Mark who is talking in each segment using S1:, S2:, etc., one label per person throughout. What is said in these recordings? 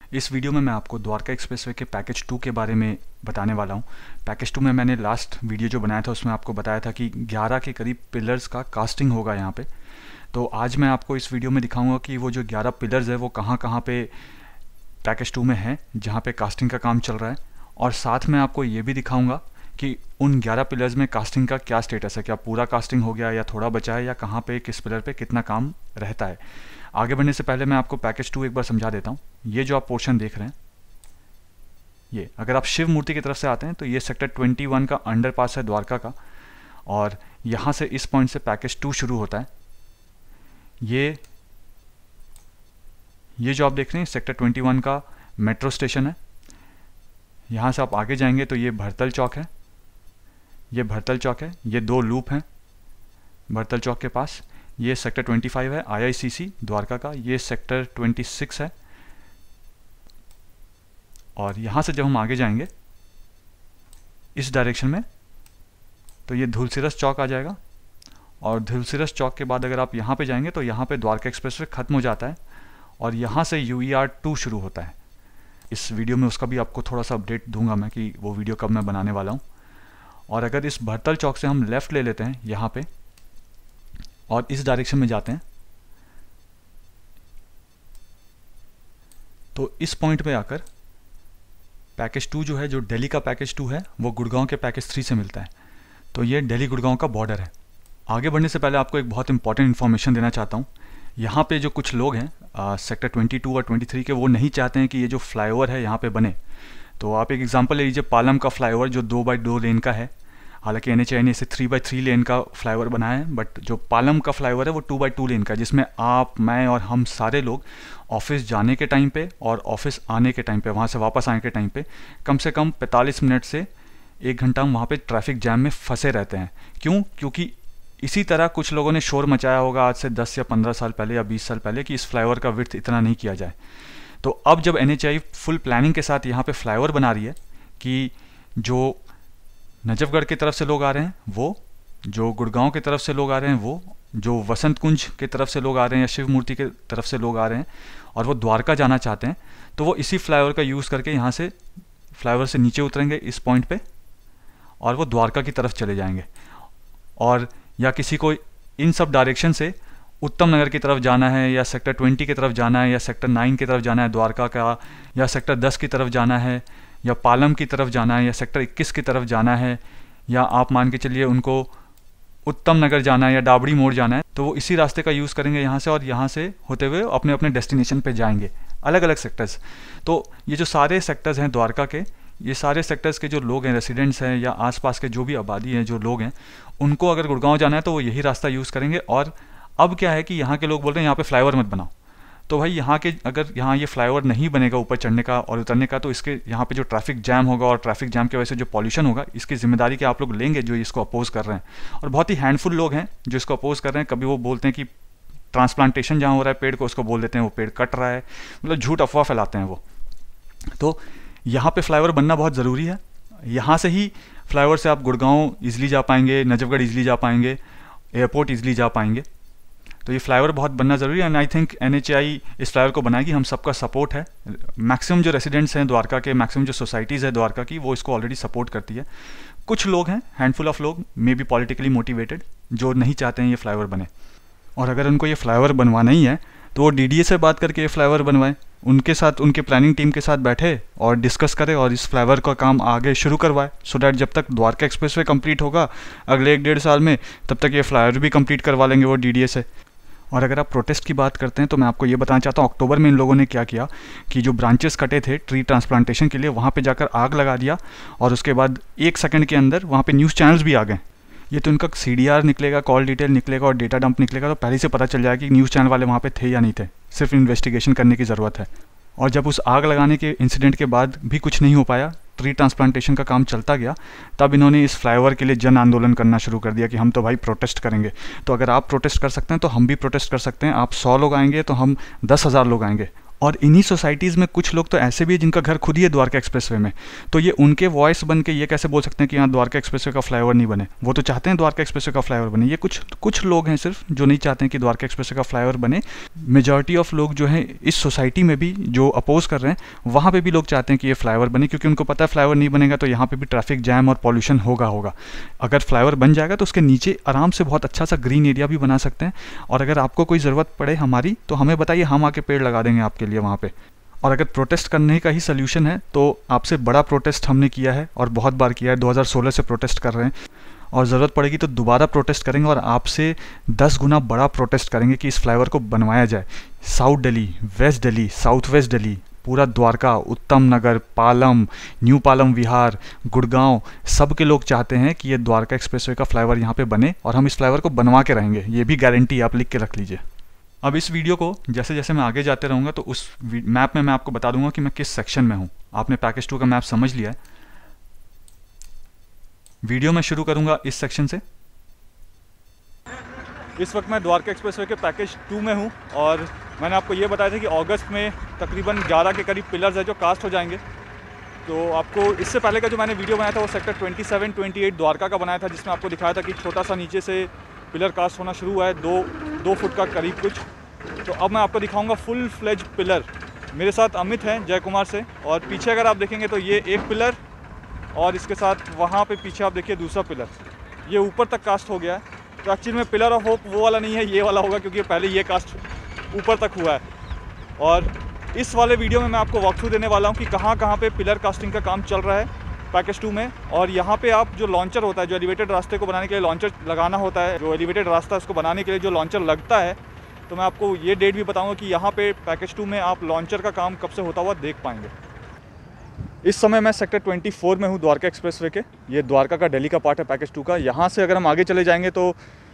S1: इस वीडियो में मैं आपको द्वारका एक्सप्रेसवे के पैकेज 2 के बारे में बताने वाला हूँ। पैकेज 2 में मैंने लास्ट वीडियो जो बनाया था उसमें आपको बताया था कि 11 के करीब पिलर्स का कास्टिंग होगा यहाँ पे। तो आज मैं आपको इस वीडियो में दिखाऊंगा कि वो जो 11 पिलर्स है वो कहाँ कहाँ पे पैकेज 2 में है जहाँ पे कास्टिंग का काम चल रहा है, और साथ में आपको ये भी दिखाऊंगा कि उन 11 पिलर्स में कास्टिंग का क्या स्टेटस है, क्या पूरा कास्टिंग हो गया या थोड़ा बचा है, या कहाँ पे किस पिलर पे कितना काम रहता है। आगे बढ़ने से पहले मैं आपको पैकेज 2 एक बार समझा देता हूँ। ये जो आप पोर्शन देख रहे हैं, ये अगर आप शिव मूर्ति की तरफ से आते हैं तो ये सेक्टर 21 का अंडरपास है द्वारका का, और यहाँ से इस पॉइंट से पैकेज 2 शुरू होता है। ये जो आप देख रहे हैं सेक्टर 21 का मेट्रो स्टेशन है। यहाँ से आप आगे जाएंगे तो ये भरतल चौक है, ये भरतल चौक है, ये 2 लूप हैं भरतल चौक के पास। ये सेक्टर 25 है IICC द्वारका का, ये सेक्टर 26 है। और यहाँ से जब हम आगे जाएंगे इस डायरेक्शन में तो ये धुलसिरस चौक आ जाएगा, और धुलसिरस चौक के बाद अगर आप यहाँ पे जाएंगे तो यहाँ पे द्वारका एक्सप्रेसवे ख़त्म हो जाता है, और यहाँ से UER 2 शुरू होता है। इस वीडियो में उसका भी आपको थोड़ा सा अपडेट दूंगा मैं कि वो वीडियो कब मैं बनाने वाला हूँ। और अगर इस भरतल चौक से हम लेफ़्ट ले लेते हैं यहाँ पे और इस डायरेक्शन में जाते हैं तो इस पॉइंट पे आकर पैकेज 2 जो है, जो दिल्ली का पैकेज 2 है, वो गुड़गांव के पैकेज 3 से मिलता है। तो ये दिल्ली गुड़गांव का बॉर्डर है। आगे बढ़ने से पहले आपको एक बहुत इंपॉर्टेंट इन्फॉर्मेशन देना चाहता हूँ। यहाँ पे जो कुछ लोग हैं सेक्टर 22 और 23 के, वो नहीं चाहते हैं कि ये जो फ्लाईओवर है यहाँ पे बने। तो आप एक एग्जांपल ले लीजिए, पालम का फ्लाईओवर जो 2x2 लेन का है। हालांकि NHAI ने इसे 3x3 लेन का फ्लाईओवर बनाया है, बट जो पालम का फ्लाईओवर है वो 2x2 लेन का है, जिसमें आप, मैं और हम सारे लोग ऑफिस जाने के टाइम पे और ऑफिस आने के टाइम पे, वहाँ से वापस आने के टाइम पे कम से कम 45 मिनट से 1 घंटा हम वहाँ पे ट्रैफिक जैम में फंसे रहते हैं। क्यों? क्योंकि इसी तरह कुछ लोगों ने शोर मचाया होगा आज से 10 या 15 साल पहले या 20 साल पहले कि इस फ्लाईओवर का विड्थ इतना नहीं किया जाए। तो अब जब NHAI फुल प्लानिंग के साथ यहाँ पे फ्लाईओवर बना रही है कि जो नजफगढ़ की तरफ से लोग आ रहे हैं वो, जो गुड़गांव की तरफ से लोग आ रहे हैं वो, जो वसंत कुंज की तरफ से लोग आ रहे हैं या शिव मूर्ति की तरफ से लोग आ रहे हैं और वो द्वारका जाना चाहते हैं, तो वो इसी फ्लाईओवर का यूज़ करके यहाँ से फ्लाईओवर से नीचे उतरेंगे इस पॉइंट पे और वो द्वारका की तरफ चले जाएंगे। और या किसी को इन सब डायरेक्शन से उत्तम नगर की तरफ जाना है, या सेक्टर 20 की तरफ जाना है, या सेक्टर 9 की तरफ जाना है द्वारका का, या सेक्टर 10 की तरफ जाना है, या पालम की तरफ जाना है, या सेक्टर 21 की तरफ जाना है, या आप मान के चलिए उनको उत्तम नगर जाना है या डाबड़ी मोड़ जाना है, तो वो इसी रास्ते का यूज़ करेंगे यहाँ से, और यहाँ से होते हुए अपने अपने डेस्टिनेशन पे जाएंगे, अलग अलग सेक्टर्स। तो ये जो सारे सेक्टर्स हैं द्वारका के, ये सारे सेक्टर्स के जो लोग हैं, रेसिडेंट्स हैं या आसपास के जो भी आबादी हैं, जो लोग हैं, उनको अगर गुड़गांव जाना है तो वो यही रास्ता यूज़ करेंगे। और अब क्या है कि यहाँ के लोग बोल रहे हैं यहाँ पे फ्लाईओवर मत बनाओ, तो भाई यहाँ के अगर यहाँ ये फ्लाईओवर नहीं बनेगा ऊपर चढ़ने का और उतरने का, तो इसके यहाँ पे जो ट्रैफिक जैम होगा और ट्रैफिक जैम की वजह से जो पॉल्यूशन होगा, इसकी जिम्मेदारी क्या आप लोग लेंगे जो इसको अपोज कर रहे हैं। और बहुत ही हैंडफुल लोग हैं जो इसको अपोज कर रहे हैं। कभी वो बोलते हैं कि ट्रांसप्लांटेशन जहाँ हो रहा है पेड़ को, उसको बोल देते हैं वो पेड़ कट रहा है, मतलब झूठ अफवाह फैलाते हैं वो। तो यहाँ पे फ्लाईओवर बनना बहुत ज़रूरी है। यहाँ से ही फ्लाईओवर से आप गुड़गांव ईजिली जा पाएंगे, नजफगढ़ ईजिली जा पाएंगे, एयरपोर्ट ईजिली जा पाएंगे। तो ये फ्लाईओवर बहुत बनना ज़रूरी है, एंड आई थिंक NHAI इस फ्लाईओवर को बनाएगी। हम सबका सपोर्ट है। मैक्सिमम जो रेसिडेंट्स हैं द्वारका के, मैक्सिमम जो सोसाइटीज़ है द्वारका की, वो इसको ऑलरेडी सपोर्ट करती है। कुछ लोग हैं, हैंडफुल ऑफ लोग, मे बी पॉलिटिकली मोटिवेटेड, जो नहीं चाहते हैं ये फ्लाईओवर बने। और अगर उनको ये फ्लाईओवर बनवाना ही है तो वो DDA से बात करके ये फ्लाईओवर बनवाएं, उनके साथ, उनके प्लानिंग टीम के साथ बैठे और डिस्कस करें और इस फ्लाईओवर का काम आगे शुरू करवाए, सो डैट जब तक द्वारका एक्सप्रेसवे कंप्लीट होगा अगले 1-1.5 साल में, तब तक ये फ्लाईओवर भी कंप्लीट करवा लेंगे वो DDA से। और अगर आप प्रोटेस्ट की बात करते हैं तो मैं आपको ये बताना चाहता हूँ, अक्टूबर में इन लोगों ने क्या किया कि जो ब्रांचेस कटे थे ट्री ट्रांसप्लांटेशन के लिए, वहाँ पे जाकर आग लगा दिया, और उसके बाद 1 सेकंड के अंदर वहाँ पे न्यूज़ चैनल्स भी आ गए। ये तो उनका CDR निकलेगा, कॉल डिटेल निकलेगा और डेटा डंप निकलेगा, तो पहले से पता चल जाएगा कि न्यूज़ चैनल वाले वहाँ पे थे या नहीं थे। सिर्फ इन्वेस्टिगेशन करने की ज़रूरत है। और जब उस आग लगाने के इंसिडेंट के बाद भी कुछ नहीं हो पाया, ट्री ट्रांसप्लांटेशन का काम चलता गया, तब इन्होंने इस फ्लाईओवर के लिए जन आंदोलन करना शुरू कर दिया कि हम तो भाई प्रोटेस्ट करेंगे। तो अगर आप प्रोटेस्ट कर सकते हैं तो हम भी प्रोटेस्ट कर सकते हैं। आप 100 लोग आएंगे तो हम 10,000 लोग आएंगे, और इन्हीं सोसाइटीज़ में कुछ लोग तो ऐसे भी हैं जिनका घर खुद ही है द्वारका एक्सप्रेसवे में, तो ये उनके वॉइस बन के ये कैसे बोल सकते हैं कि यहाँ द्वारका एक्सप्रेसवे का फ्लाईओवर नहीं बने। वो तो चाहते हैं द्वारका एक्सप्रेसवे का फ्लाईओवर बने, ये कुछ लोग हैं सिर्फ जो नहीं चाहते हैं कि द्वारका एक्सप्रेसवे का फ्लाईओवर बने। मेजॉरिटी ऑफ लोग जो हैं इस सोसाइटी में भी जो अपोज कर रहे हैं वहाँ पर भी लोग चाहते हैं कि ये फ्लाईओवर बने, क्योंकि उनको पता है फ्लाईओवर नहीं बनेगा तो यहाँ पर भी ट्रैफिक जैम और पॉल्यूशन होगा। अगर फ्लाईओवर बन जाएगा तो उसके नीचे आराम से बहुत अच्छा सा ग्रीन एरिया भी बना सकते हैं, और अगर आपको कोई ज़रूरत पड़े हमारी तो हमें बताइए, हम आके पेड़ लगा देंगे आपके लिए वहाँ पे। और अगर प्रोटेस्ट करने का ही सल्यूशन है तो आपसे बड़ा प्रोटेस्ट हमने किया है और बहुत बार किया है, 2016 से प्रोटेस्ट कर रहे हैं, और ज़रूरत पड़ेगी तो दोबारा प्रोटेस्ट करेंगे और आपसे 10 गुना बड़ा प्रोटेस्ट करेंगे कि इस फ्लाईओवर को बनवाया जाए। South Delhi, West Delhi, South West Delhi, पूरा द्वारका, उत्तम नगर, पालम, न्यू पालम विहार, गुड़गांव, सब के लोग चाहते हैं कि ये द्वारका एक्सप्रेसवे का फ्लाईओवर यहाँ पे बने, और हम इस फ्लाईओवर को बनवा के रहेंगे। ये भी गारंटी आप लिख के रख लीजिए। अब इस वीडियो को जैसे जैसे मैं आगे जाते रहूँगा तो उस मैप में मैं आपको बता दूंगा कि मैं किस सेक्शन में हूँ। आपने पैकेज 2 का मैप समझ लिया है। वीडियो में शुरू करूँगा इस सेक्शन से। इस वक्त मैं द्वारका एक्सप्रेसवे के पैकेज 2 में हूँ, और मैंने आपको ये बताया था कि अगस्त में तकरीबन 11 के करीब पिलर्स है जो कास्ट हो जाएंगे। तो आपको इससे पहले का जो मैंने वीडियो बनाया था वो सेक्टर 27, 28 द्वारका का बनाया था, जिसमें आपको दिखाया था कि छोटा सा नीचे से पिलर कास्ट होना शुरू हुआ है, 2 फुट का करीब कुछ। तो अब मैं आपको दिखाऊंगा फुल फ्लेज पिलर। मेरे साथ अमित हैं जय कुमार से, और पीछे अगर आप देखेंगे तो ये एक पिलर, और इसके साथ वहाँ पे पीछे आप देखिए दूसरा पिलर, ये ऊपर तक कास्ट हो गया है। तो एक्चुअली में पिलर ऑफ होप वो वाला नहीं है, ये वाला होगा, क्योंकि पहले ये कास्ट ऊपर तक हुआ है। और इस वाले वीडियो में मैं आपको वॉक थ्रू देने वाला हूँ कि कहाँ कहाँ पे पिलर कास्टिंग का काम चल रहा है पैकेज 2 में। और यहाँ पे आप जो लॉन्चर होता है, जो एलिवेटेड रास्ते को बनाने के लिए लॉन्चर लगाना होता है, जो एलिवेटेड रास्ता है उसको बनाने के लिए जो लॉन्चर लगता है, तो मैं आपको ये डेट भी बताऊँगा कि यहाँ पे पैकेज 2 में आप लॉन्चर का काम कब से होता हुआ देख पाएंगे। इस समय मैं सेक्टर 24 में हूँ द्वारका एक्सप्रेसवे के। ये द्वारका का दिल्ली का पार्ट है पैकेज 2 का। यहाँ से अगर हम आगे चले जाएंगे तो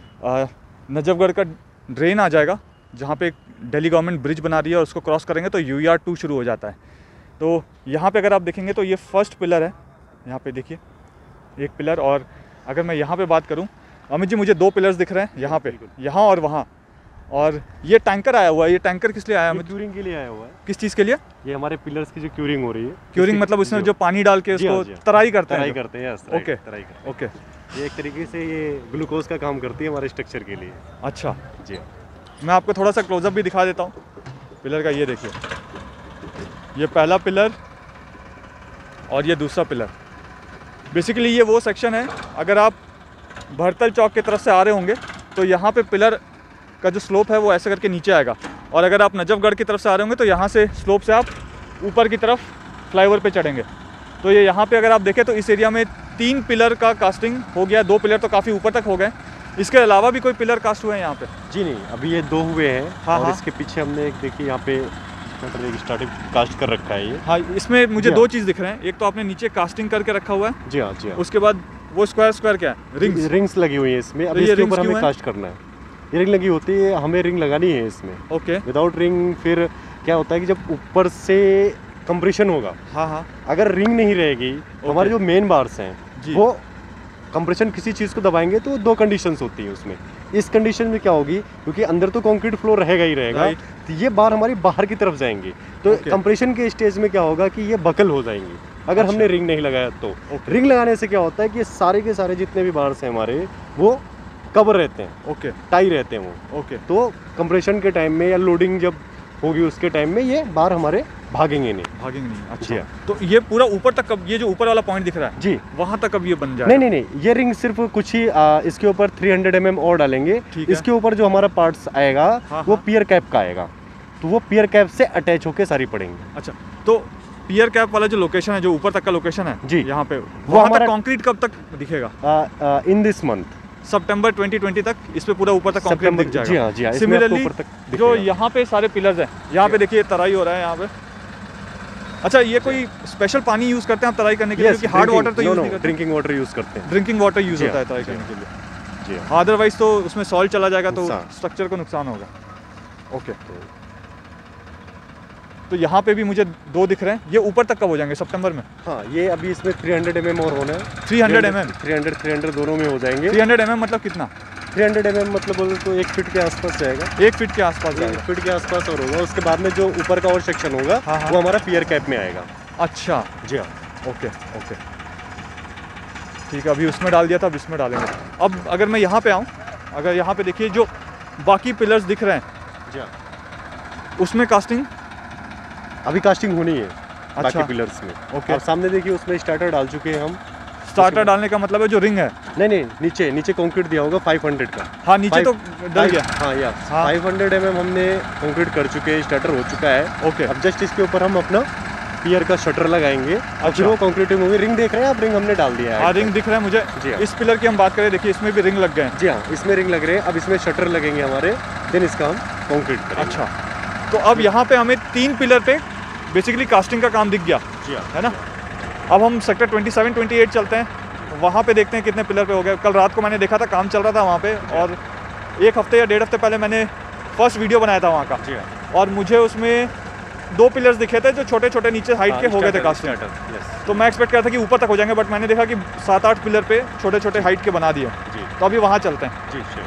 S1: नजफगढ़ का ड्रेन आ जाएगा, जहाँ पे दिल्ली गवर्नमेंट ब्रिज बना रही है, और उसको क्रॉस करेंगे तो UER 2 शुरू हो जाता है। तो यहाँ पे अगर आप देखेंगे तो ये फर्स्ट पिलर है, यहाँ पे देखिए एक पिलर। और अगर मैं यहाँ पे बात करूँ अमित जी, मुझे 2 पिलर्स दिख रहे हैं यहाँ पे, यहाँ और वहाँ। और ये टैंकर आया हुआ है, ये टैंकर किस लिए आया है?
S2: क्यूरिंग के लिए आया हुआ है।
S1: किस चीज़ के लिए?
S2: ये हमारे पिलर्स की जो क्यूरिंग हो रही है।
S1: क्यूरिंग मतलब उसमें जो पानी डाल के उसको तराई करते हैं?
S2: Okay,
S1: okay.
S2: ये एक तरीके से ये ग्लूकोज का काम करती है हमारे स्ट्रक्चर के लिए।
S1: अच्छा
S2: जी।
S1: मैं आपको थोड़ा सा क्लोजअप भी दिखा देता हूँ पिलर का। ये देखिए, ये पहला पिलर और ये दूसरा पिलर। बेसिकली ये वो सेक्शन है, अगर आप भरतल चौक की तरफ से आ रहे होंगे तो यहाँ पे पिलर का जो स्लोप है वो ऐसे करके नीचे आएगा, और अगर आप नजफगढ़ की तरफ से आ रहे होंगे तो यहाँ से स्लोप से आप ऊपर की तरफ फ्लाईओवर पे चढ़ेंगे। तो ये यहाँ पे अगर आप देखें तो इस एरिया में 3 पिलर का कास्टिंग हो गया, 2 पिलर तो काफ़ी ऊपर तक हो गए। इसके अलावा भी कोई पिलर कास्ट हुए हैं यहाँ पे?
S2: जी नहीं, अभी ये 2 हुए हैं।
S1: हाँ,
S2: और
S1: हाँ।
S2: इसके पीछे हमने एक देखिए यहाँ पे स्टार्टिंग कास्ट कर रखा है ये।
S1: हाँ, इसमें मुझे 2 चीज़ दिख रहे हैं। एक तो आपने नीचे कास्टिंग करके रखा हुआ है।
S2: जी हाँ, जी हाँ।
S1: उसके बाद वो स्क्वायर क्या है?
S2: रिंग्स लगी हुई है इसमें। अभी इसके ऊपर हमें कास्ट करना है। ये रिंग लगी होती है, हमें रिंग लगानी है इसमें।
S1: ओके।
S2: विदाउट रिंग फिर क्या होता है कि जब ऊपर से कंप्रेशन होगा,
S1: हाँ,
S2: अगर रिंग नहीं रहेगी तो हमारे जो मेन बार्स हैं वो कंप्रेशन किसी चीज़ को दबाएंगे तो 2 कंडीशंस होती है उसमें। इस कंडीशन में क्या होगी, क्योंकि अंदर तो कंक्रीट फ्लोर रहेगा ही रहेगा, तो ये बार हमारी बाहर की तरफ जाएंगी, तो कंप्रेशन के स्टेज में क्या होगा कि ये बकल हो जाएंगी अगर हमने रिंग नहीं लगाया तो। रिंग लगाने से क्या होता है कि सारे के सारे जितने भी बार्स हैं हमारे वो कवर रहते हैं, टाई रहते हैं वो। तो कंप्रेशन के टाइम में या लोडिंग जब होगी उसके टाइम में ये बार हमारे भागेंगे नहीं।
S1: अच्छा, तो ये पूरा ऊपर तक कब, ये जो ऊपर वाला पॉइंट दिख रहा है
S2: जी,
S1: वहां तक कब ये बन जाएगा?
S2: नहीं, ये रिंग सिर्फ कुछ ही इसके ऊपर 300 mm और डालेंगे। इसके ऊपर जो हमारा पार्ट्स आएगा वो पियर कैप का आएगा, तो वो पियर कैप से अटैच होके सारी पड़ेंगे।
S1: अच्छा, तो पियर कैप वाला जो लोकेशन है, जो ऊपर तक का लोकेशन है
S2: जी,
S1: यहाँ पे
S2: वो हमारा
S1: कंक्रीट कब तक दिखेगा?
S2: इन दिस मंथ
S1: सितंबर 2020 तक इस पे पूरा ऊपर तक कंक्रीट दिख जाएगा।
S2: जी हाँ।
S1: सिमिलरली जो यहाँ पे सारे पिलर्स हैं, यहाँ पे देखिए तराई हो रहा है यहाँ पे। अच्छा, ये कोई स्पेशल पानी यूज करते हैं आप तराई करने के लिए? क्योंकि हार्ड वाटर तो यूज नहीं करते,
S2: ड्रिंकिंग वाटर यूज करते हैं।
S1: ड्रिंकिंग वाटर यूज होता है तराई करने के लिए। जी, अदरवाइज तो उसमें सॉल्ट चला जाएगा तो स्ट्रक्चर को नुकसान होगा। ओके, तो यहाँ पे भी मुझे 2 दिख रहे हैं। ये ऊपर तक कब हो जाएंगे? सितंबर में?
S2: हाँ, ये अभी इसमें 300 mm और होना है।
S1: 300 mm
S2: 300 दोनों में हो जाएंगे।
S1: 300 mm मतलब कितना?
S2: 300 mm मतलब बोलो तो 1 फीट के आसपास जाएगा।
S1: 1 फीट के आसपास जाएगा।
S2: 1 फीट के आसपास और होगा। उसके बाद में जो ऊपर का और सेक्शन होगा वो हमारा पियर कैप में आएगा।
S1: अच्छा
S2: जी हाँ।
S1: ओके ओके ठीक है, अभी उसमें डाल दिया था, अब इसमें डालेंगे। अब अगर मैं यहाँ पे आऊँ, अगर यहाँ पे देखिए जो बाकी पिलर्स दिख रहे हैं
S2: जी हाँ,
S1: उसमें कास्टिंग
S2: अभी कास्टिंग होनी है।
S1: अच्छा।
S2: बाकी पिलर्स में।
S1: ओके।
S2: और सामने देखिए उसमें स्टार्टर डाल चुके हैं हम।
S1: स्टार्टर डालने का मतलब है जो रिंग है?
S2: नहीं, नीचे कंक्रीट दिया होगा 500 का।
S1: हाँ नीचे तो डल गया।
S2: हाँ या 500 mm हमने कंक्रीट कर चुके हैं, स्टार्टर हो चुका है।
S1: ओके।
S2: अब जस्ट इसके ऊपर हम अपना पियर का शटर लगाएंगे। अब फिर वो कंक्रीटिंग होगी। रिंग देख रहे हैं आप? रिंग हमने डाल दिया है।
S1: हाँ रिंग दिख रहा है मुझे।
S2: जी हाँ।
S1: इस पिलर की हम बात करें, देखिए इसमें भी रिंग लग गए हैं।
S2: जी हाँ, इसमें रिंग लग रहे हैं। अब इसमें शटर लगेंगे हमारे, देन इसका हम कंक्रीट करेंगे।
S1: अच्छा, तो अब यहाँ पे हमें 3 पिलर पे बेसिकली कास्टिंग का काम दिख गया।
S2: जी हाँ,
S1: है ना। अब हम सेक्टर 27, 28 चलते हैं, वहाँ पे देखते हैं कितने पिलर पे हो गए। कल रात को मैंने देखा था, काम चल रहा था वहाँ पे, और 1 हफ्ते या 1.5 हफ्ते पहले मैंने फर्स्ट वीडियो बनाया था वहाँ का।
S2: जी हाँ।
S1: और मुझे उसमें 2 पिलर्स दिखे थे जो छोटे छोटे नीचे हाइट के हो गए थे कास्टिंग। तो मैं एक्सपेक्ट कर रहा था कि ऊपर तक हो जाएंगे, बट मैंने देखा कि 7-8 पिलर पे छोटे छोटे हाइट के बना दिए। तो अभी वहाँ चलते हैं।
S2: जी श्योर।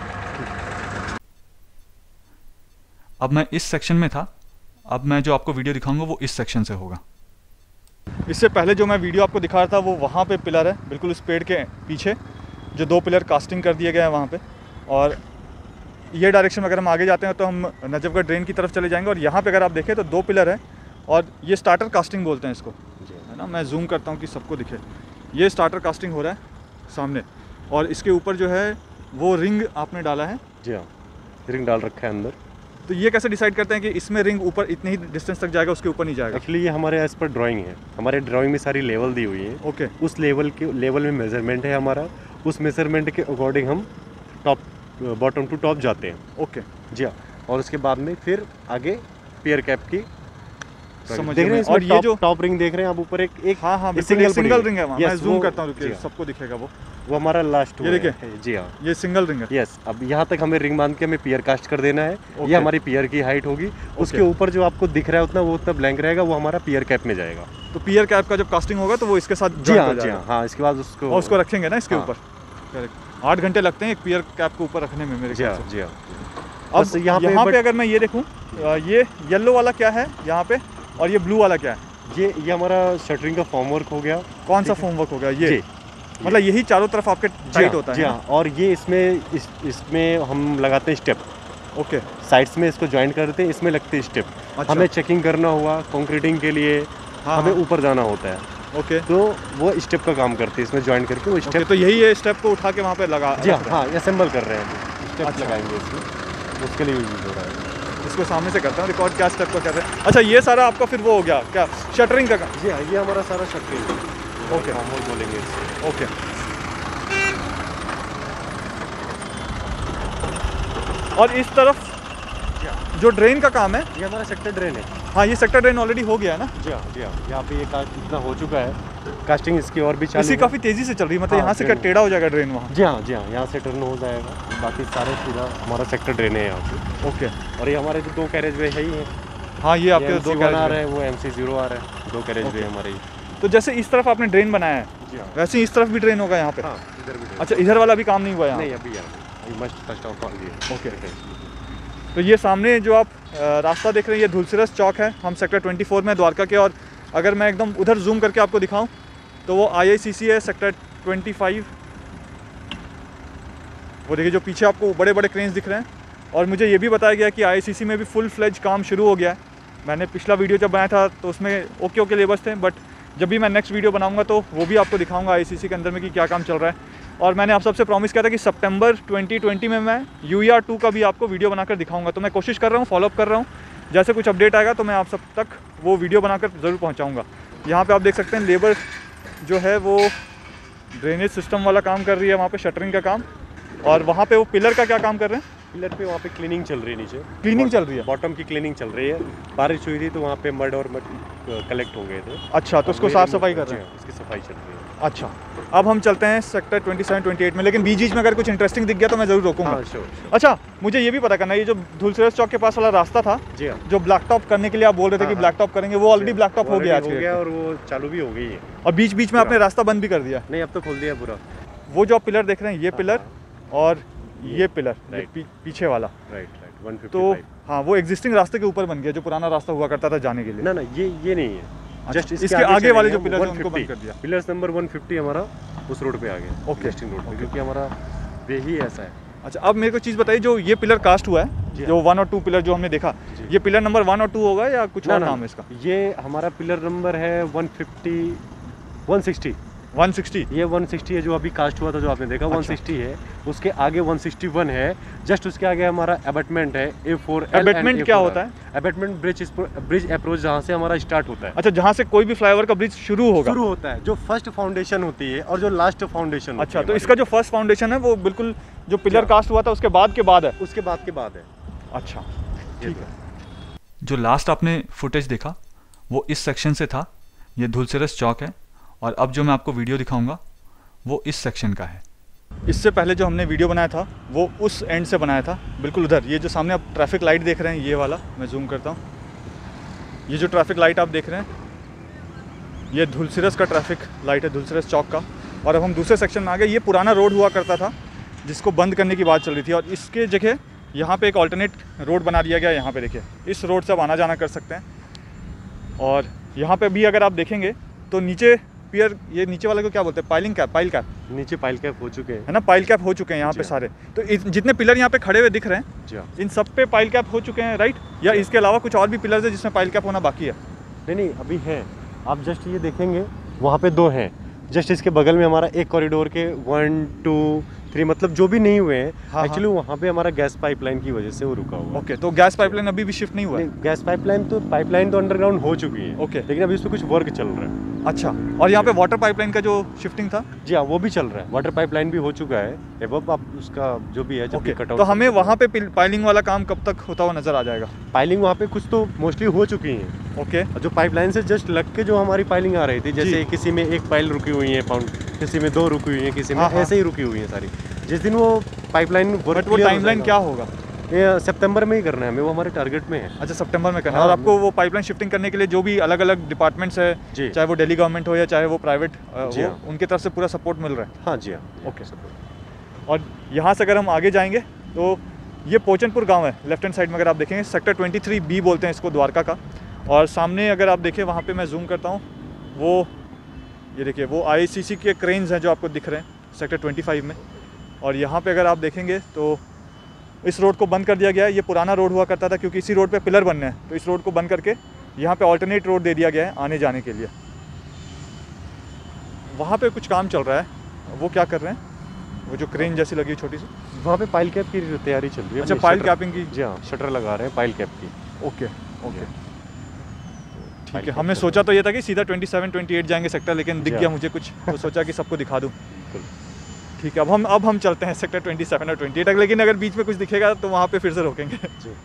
S1: अब मैं इस सेक्शन में था, अब मैं जो आपको वीडियो दिखाऊंगा वो इस सेक्शन से होगा। इससे पहले जो मैं वीडियो आपको दिखा रहा था वो वहाँ पे पिलर है, बिल्कुल उस पेड़ के पीछे जो 2 पिलर कास्टिंग कर दिए गए हैं वहाँ पे। और ये डायरेक्शन में अगर हम आगे जाते हैं तो हम नजफगढ़ ड्रेन की तरफ चले जाएंगे। और यहाँ पे अगर आप देखें तो 2 पिलर है, और ये स्टार्टर कास्टिंग बोलते हैं इसको, है ना। मैं जूम करता हूँ कि सबको दिखे। ये स्टार्टर कास्टिंग हो रहा है सामने, और इसके ऊपर जो है वो रिंग आपने डाला है।
S2: जी हाँ, रिंग डाल रखा है अंदर।
S1: तो ये कैसे डिसाइड करते हैं कि इसमें रिंग ऊपर इतने ही डिस्टेंस तक जाएगा, उसके ऊपर नहीं जाएगा?
S2: एक्चुअली ये हमारे एज पर ड्राइंग है। हमारे ड्राइंग में सारी लेवल दी हुई है।
S1: ओके।
S2: उस लेवल में मेजरमेंट है हमारा। उस मेजरमेंट के अकॉर्डिंग हम टॉप बॉटम टू टॉप जाते हैं।
S1: ओके।
S2: जी हाँ। और उसके बाद में फिर आगे पियर कैप की
S1: समझ
S2: देख रहे हैं।
S1: और ये जो
S2: टॉप रिंग देख रहे हैं आप ऊपर, एक
S1: हाँ सिंगल रिंग है वहाँ। मैं जूम करता हूँ, रुकिए, सबको दिखेगा वो
S2: हमारा लास्ट
S1: ये देखिए।
S2: जी हाँ,
S1: ये सिंगल रिंग है।
S2: यस। अब यहाँ तक हमें रिंग बांध के हमें पियर कास्ट कर देना है। ये हमारी पियर की हाइट होगी। उसके ऊपर जो आपको दिख रहा है उतना, वो उतना ब्लैंक रहेगा, वो हमारा पियर कैप में जाएगा।
S1: तो पियर कैप का जब कास्टिंग होगा तो वो इसके साथ
S2: जी हाँ, इसके बाद
S1: उसको रखेंगे ना इसके ऊपर। 8 घंटे लगते हैं एक पियर कैप को ऊपर रखने में मेरे ख्याल से।
S2: जी हाँ।
S1: अब यहाँ पे अगर मैं ये देखूँ, ये येलो वाला क्या है यहाँ पे, और ये ब्लू वाला क्या है?
S2: ये हमारा शटरिंग का फॉर्मवर्क हो गया।
S1: कौन सा फॉर्मवर्क हो गया ये? मतलब यही चारों तरफ आपके टाइट होता है?
S2: जी हाँ। और ये इसमें हम लगाते हैं स्टेप।
S1: ओके।
S2: साइड्स में इसको ज्वाइन करते हैं, इसमें लगते हैं स्टेप।
S1: अच्छा।
S2: हमें चेकिंग करना हुआ कंक्रीटिंग के लिए, हमें ऊपर जाना होता है।
S1: ओके।
S2: तो वो स्टेप का काम करते हैं, इसमें ज्वाइन करके वो स्टेप।
S1: तो यही है स्टेप को उठा के वहाँ पे लगा।
S2: जी हाँ, असेंबल कर रहे हैं। स्टेप लगाएंगे इसमें, उसके लिए यूज हो रहा है।
S1: इसको सामने से करता हूँ रिकॉर्ड, क्या स्टेप को कर रहे हैं। अच्छा, ये सारा आपका फिर वो हो गया क्या, शटरिंग का काम?
S2: जी हाँ, ये हमारा सारा शटरिंग।
S1: ओके,
S2: बोलेंगे।
S1: ओके। और इस तरफ जो ड्रेन का काम है,
S2: ये हमारा सेक्टर ड्रेन है।
S1: हाँ, ये सेक्टर ड्रेन ऑलरेडी हो गया है ना?
S2: जी हाँ, जी हाँ। यहाँ पे ये इतना हो चुका है, कास्टिंग इसकी और भी चालू है।
S1: इसी काफ़ी तेज़ी से चल रही है, मतलब यहाँ से क्या टेढ़ा हो जाएगा ड्रेन वहाँ?
S2: जी हाँ, जी हाँ, यहाँ से टर्न हो जाएगा। बाकी सारे सीधा हमारा सेक्टर ड्रेन है यहाँ पे।
S1: ओके।
S2: और ये हमारे जो 2 कैरेज वे है ही है।
S1: हाँ, ये आपके 2 कैरेज
S2: आ रहे हैं, वो MC0 आ रहा है। 2 कैरेज वे हमारे।
S1: तो जैसे इस तरफ आपने ड्रेन बनाया है,
S2: जी हाँ,
S1: वैसे इस तरफ भी ड्रेन होगा यहाँ पे?
S2: हाँ, इधर भी।
S1: अच्छा, इधर वाला भी काम नहीं हुआ यहाँ?
S2: नहीं, अभी यार मस्ट फर्स्ट ऑफ ऑल ये।
S1: ओके। तो ये सामने जो आप रास्ता देख रहे हैं, ये धुलसिरस चौक है। हम सेक्टर 24 में द्वारका के, और अगर मैं एकदम उधर जूम करके आपको दिखाऊं तो वो IICC है, सेक्टर 25। वो देखिए जो पीछे आपको बड़े बड़े क्रेन्स दिख रहे हैं। और मुझे ये भी बताया गया कि IICC में भी फुल फ्लेज काम शुरू हो गया है। मैंने पिछला वीडियो जब बनाया था तो उसमें ओके लेबर्स थे, बट जब भी मैं नेक्स्ट वीडियो बनाऊंगा तो वो भी आपको दिखाऊंगा IICC के अंदर में कि क्या काम चल रहा है। और मैंने आप सबसे प्रॉमिस किया था कि सितंबर 2020 में मैं UER 2 का भी आपको वीडियो बनाकर दिखाऊंगा। तो मैं कोशिश कर रहा हूँ, फॉलोअप कर रहा हूँ। जैसे कुछ अपडेट आएगा तो मैं आप सब तक वो वीडियो बनाकर ज़रूर पहुँचाऊँगा। यहाँ पे आप देख सकते हैं लेबर जो है वो ड्रेनेज सिस्टम वाला काम कर रही है, वहाँ पे शटरिंग का काम। और वहाँ पे वो पिलर का क्या काम कर रहे हैं?
S2: पिलर पे वहाँ पे क्लीनिंग चल रही है, नीचे
S1: क्लीनिंग चल रही है,
S2: बॉटम की क्लीनिंग चल रही है। बारिश हुई थी तो वहाँ पे मड कलेक्ट हो गए थे।
S1: अच्छा, तो उसको साफ़ सफाई कर रहे हैं?
S2: इसकी सफाई चल रही है।
S1: अच्छा, अब हम चलते हैं सेक्टर 27-28 में, लेकिन बीच में अगर कुछ इंटरेस्टिंग दिख गया तो मैं ज़रूर रोकूंगा।
S2: हाँ, श्योर।
S1: अच्छा, मुझे ये भी पता करना है, ये जो धुलसिरस चौक के पास वाला रास्ता था,
S2: जी हाँ,
S1: जो ब्लैक टॉप करने के लिए आप बोल रहे थे कि ब्लैक टॉप करेंगे, वो ऑलरेडी ब्लैक टॉप हो गया
S2: और वो चालू भी हो गई है।
S1: और बीच बीच में आपने रास्ता बंद भी कर दिया?
S2: नहीं, अब तो खोल दिया पूरा।
S1: वो जो आप पिलर देख रहे हैं, ये पिलर और ये पिलर पीछे वाला,
S2: राइट 155।
S1: तो हाँ वो एग्जिस्टिंग रास्ते के ऊपर बन गया, जो पुराना रास्ता हुआ करता था जाने के लिए।
S2: ना ये नहीं है,
S1: जस्ट इसके आगे वाले जो पिलर उनको बंद कर दिया।
S2: पिलर्स नंबर 150 हमारा उस रोड पे आ गया,
S1: ओके
S2: रोड पे, क्योंकि हमारा वे ही ऐसा है।
S1: अच्छा, अब मेरे को चीज़ बताइए, जो ये पिलर कास्ट हुआ है, जो 1 और 2 पिलर जो हमने देखा, ये पिलर नंबर 1 और 2 होगा या कुछ और नाम है इसका?
S2: ये हमारा पिलर नंबर है 160। ये 160 है जो अभी कास्ट हुआ था, जो आपने देखा। 160 है, उसके आगे 161 है, जस्ट उसके आगे हमारा एबटमेंट है A4L।
S1: एबटमेंट क्या होता है?
S2: एबटमेंट ब्रिज अप्रोच जहाँ से हमारा स्टार्ट होता है।
S1: अच्छा, जहाँ से कोई भी फ्लाईओवर का ब्रिज शुरू
S2: होता है, जो फर्स्ट फाउंडेशन होती है और जो लास्ट फाउंडेशन।
S1: अच्छा, तो इसका जो फर्स्ट फाउंडेशन है वो बिल्कुल जो पिलर कास्ट हुआ था उसके बाद के बाद है?
S2: उसके बाद के बाद है।
S1: अच्छा, ठीक है। जो लास्ट आपने फुटेज देखा वो इस सेक्शन से था, ये धुलसिरस चौक है, और अब जो मैं आपको वीडियो दिखाऊंगा वो इस सेक्शन का है। इससे पहले जो हमने वीडियो बनाया था वो उस एंड से बनाया था, बिल्कुल उधर। ये जो सामने आप ट्रैफिक लाइट देख रहे हैं, ये वाला मैं जूम करता हूँ, ये जो ट्रैफिक लाइट आप देख रहे हैं ये धुलसिरस का ट्रैफिक लाइट है, धुलसिरस चौक का। और अब हम दूसरे सेक्शन में आ गए। ये पुराना रोड हुआ करता था जिसको बंद करने की बात चल रही थी, और इसके जगह यहाँ पे एक ऑल्टरनेट रोड बना दिया गया। यहाँ पे देखिए, इस रोड से आप आना जाना कर सकते हैं। और यहाँ पे भी अगर आप देखेंगे तो नीचे पियर, ये नीचे वाले को क्या बोलते हैं? Pile cap.
S2: नीचे पाइल कैप हो चुके हैं,
S1: है ना, पाइल कैप हो चुके हैं यहाँ पे सारे। तो जितने पिलर यहाँ पे खड़े हुए दिख रहे हैं, इन सब पे पाइल कैप हो चुके हैं, राइट? या इसके अलावा कुछ और भी पिलर्स है जिसमें पाइल कैप होना बाकी है?
S2: नहीं, अभी है। आप जस्ट ये देखेंगे, वहाँ पे 2 हैं। जस्ट इसके बगल में हमारा एक कॉरिडोर के 1 2 3 मतलब जो भी नहीं हुए हैं, एक्चुअली वहाँ पे हमारा गैस पाइपलाइन की वजह से वो रुका हुआ है।
S1: ओके, तो गैस पाइपलाइन अभी भी शिफ्ट नहीं हुआ है?
S2: गैस पाइपलाइन तो अंडरग्राउंड हो चुकी है,
S1: ओके,
S2: लेकिन अभी इसमें कुछ वर्क चल रहा है।
S1: अच्छा, और यहाँ पे वाटर पाइपलाइन का जो शिफ्टिंग था?
S2: जी हाँ, वो भी चल रहा है। वाटर पाइपलाइन भी हो चुका है, एबव आप उसका जो भी है, जब भी कट आउट।
S1: तो हमें वहाँ पे पाइलिंग वाला काम कब तक होता हुआ नजर आ जाएगा?
S2: पाइलिंग वहाँ पे कुछ तो मोस्टली हो चुकी है।
S1: ओके,
S2: जो पाइपलाइन से जस्ट लग के जो हमारी पाइलिंग आ रही थी, जैसे किसी में 1 पाइल रुकी हुई है, किसी में 2 रुकी हुई है, किसी में ऐसे ही रुकी हुई है सारी। जिस दिन वो पाइपलाइन वर्क,
S1: वो टाइमलाइन क्या होगा?
S2: ये सितंबर में ही करना है हमें, वो हमारे टारगेट में है।
S1: अच्छा, सितंबर में करना है। और आपको वो पाइपलाइन शिफ्टिंग करने के लिए जो भी अलग अलग डिपार्टमेंट्स है, चाहे वो दिल्ली गवर्नमेंट हो या चाहे वो प्राइवेट, उनकी तरफ से पूरा सपोर्ट मिल रहा है?
S2: हाँ जी हाँ,
S1: ओके। और यहाँ से अगर हम आगे जाएंगे तो ये पोचनपुर गाँव है, लेफ्ट हैंड साइड में अगर आप देखेंगे, सेक्टर 23B बोलते हैं इसको, द्वारका का। और सामने अगर आप देखें, वहाँ पे मैं जूम करता हूँ, वो ये देखिए, वो ICC के क्रेन्स हैं जो आपको दिख रहे हैं सेक्टर 25 में। और यहाँ पे अगर आप देखेंगे तो इस रोड को बंद कर दिया गया है। ये पुराना रोड हुआ करता था, क्योंकि इसी रोड पे पिलर बनने हैं, तो इस रोड को बंद करके यहाँ पे ऑल्टरनेट रोड दे दिया गया है आने जाने के लिए। वहाँ पे कुछ काम चल रहा है, वो क्या कर रहे हैं? वो जो क्रेन जैसी लगी छोटी सी,
S2: वहाँ पे पाइल कैप की तैयारी चल रही है।
S1: अच्छा, पाइल कैपिंग की?
S2: जी हाँ, शटर लगा रहे हैं पाइल कैप की।
S1: ओके, ठीक है। हमने सोचा तो ये था कि सीधा 27-28 जाएंगे सेक्टर, लेकिन दिख गया मुझे कुछ, तो सोचा कि सबको दिखा दूँ। ठीक है, अब हम चलते हैं सेक्टर 27 और 28 तक, लेकिन अगर बीच में कुछ दिखेगा तो वहाँ पे फिर से रोकेंगे।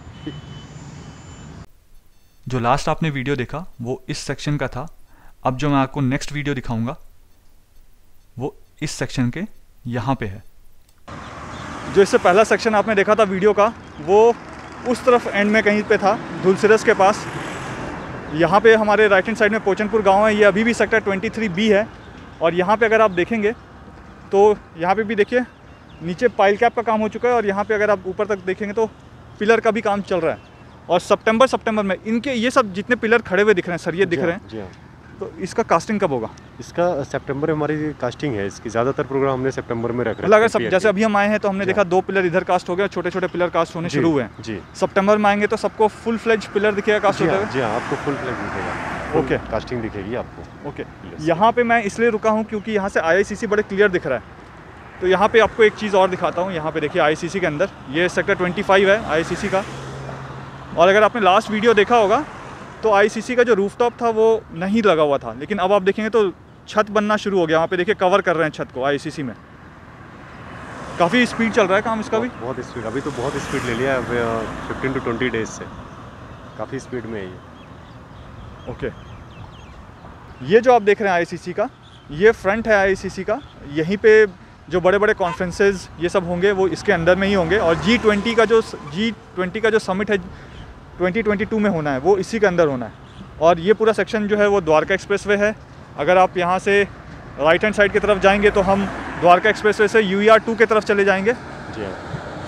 S1: जो लास्ट आपने वीडियो देखा वो इस सेक्शन का था। अब जो मैं आपको नेक्स्ट वीडियो दिखाऊंगा वो इस सेक्शन के यहाँ पे है। जो इससे पहला सेक्शन आपने देखा था वीडियो का, वो उस तरफ एंड में कहीं पे था, धुलसिरस के पास। यहाँ पे हमारे राइट हैंड साइड में पोचनपुर गाँव है, ये अभी भी सेक्टर 23B है। और यहाँ पे अगर आप देखेंगे तो यहाँ पे भी देखिए, नीचे पाइल कैप का काम हो चुका है, और यहाँ पे अगर आप ऊपर तक देखेंगे तो पिलर का भी काम चल रहा है। और सितंबर में इनके ये सब जितने पिलर खड़े हुए दिख रहे हैं, सरिये दिख रहे हैं, तो इसका कास्टिंग कब होगा?
S2: इसका सितंबर में हमारी कास्टिंग है। इसकी ज़्यादातर प्रोग्राम हमने सितंबर में रखा है।
S1: अगर सब जैसे अभी हम आए हैं तो हमने देखा 2 पिलर इधर कास्ट हो गया, छोटे छोटे पिलर कास्ट होने शुरू हुए हैं। जी, सितंबर में आएंगे तो सबको फुल फ्लेज पिलर दिखेगा कास्ट होते हुए?
S2: जी हाँ, आपको फुल फ्लेज दिखेगा। ओके, कास्टिंग दिखेगी आपको।
S1: ओके, यहाँ पे मैं इसलिए रुका हूँ क्योंकि यहाँ से IICC बड़े क्लियर दिख रहा है। तो यहाँ पे आपको एक चीज़ और दिखाता हूँ। यहाँ पे देखिए IICC के अंदर, ये सेक्टर 25 है IICC का। और अगर आपने लास्ट वीडियो देखा होगा तो IICC का जो रूफटॉप था वो नहीं लगा हुआ था, लेकिन अब आप देखेंगे तो छत बनना शुरू हो गया। वहाँ पे देखिए कवर कर रहे हैं छत को IICC में। काफ़ी स्पीड चल रहा है काम इसका भी।
S2: बहुत स्पीड, अभी तो बहुत स्पीड ले लिया है 15 to 20 डेज से, काफ़ी स्पीड में है ये।
S1: ओके, ये जो आप देख रहे हैं IICC का, ये फ्रंट है IICC का। यहीं पे जो बड़े बड़े कॉन्फ्रेंसेज ये सब होंगे वो इसके अंदर में ही होंगे। और G20 का जो समिट है 2022 में होना है, वो इसी के अंदर होना है। और ये पूरा सेक्शन जो है वो द्वारका एक्सप्रेसवे है। अगर आप यहाँ से राइट हैंड साइड की तरफ जाएंगे तो हम द्वारका एक्सप्रेसवे से UER 2 की तरफ चले जाएंगे।
S2: जी हाँ।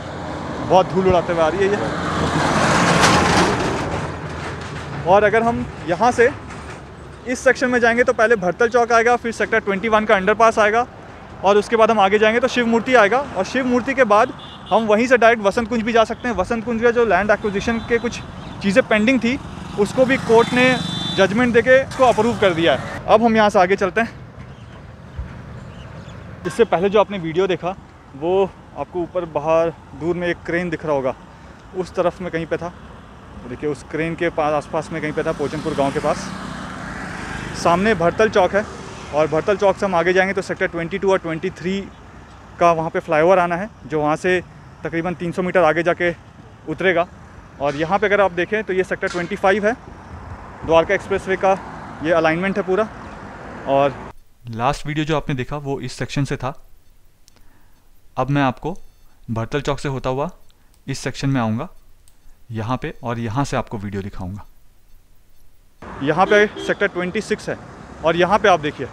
S3: बहुत धूल उड़ाते हुए आ रही है ये। और अगर हम यहाँ से इस सेक्शन में जाएंगे तो पहले भरतल चौक आएगा, फिर सेक्टर 21 का अंडरपास आएगा, और उसके बाद हम आगे जाएंगे तो शिव मूर्ति आएगा, और शिव मूर्ति के बाद हम वहीं से डायरेक्ट वसंत कुंज भी जा सकते हैं। वसंत कुंज का जो लैंड एक्विजिशन के कुछ चीज़ें पेंडिंग थी उसको भी कोर्ट ने जजमेंट देके उसको अप्रूव कर दिया है। अब हम यहाँ से आगे चलते हैं। इससे पहले जो आपने वीडियो देखा वो आपको ऊपर बाहर दूर में एक क्रेन दिख रहा होगा, उस तरफ में कहीं पे था। देखिए उस क्रेन के पास आसपास में कहीं पे था, पोचनपुर गांव के पास। सामने भरतल चौक है, और भरतल चौक से हम आगे जाएंगे तो सेक्टर 22 और 23 का वहाँ पे फ्लाईओवर आना है, जो वहाँ से तकरीबन 300 मीटर आगे जाके उतरेगा। और यहाँ पे अगर आप देखें तो ये सेक्टर 25 है, द्वारका एक्सप्रेसवे का ये अलाइनमेंट है पूरा। और
S1: लास्ट वीडियो जो आपने देखा वो इस सेक्शन से था। अब मैं आपको भरतल चौक से होता हुआ इस सेक्शन में आऊँगा यहाँ पे, और यहाँ से आपको वीडियो दिखाऊंगा।
S3: यहाँ पे सेक्टर 26 है, और यहाँ पे आप देखिए,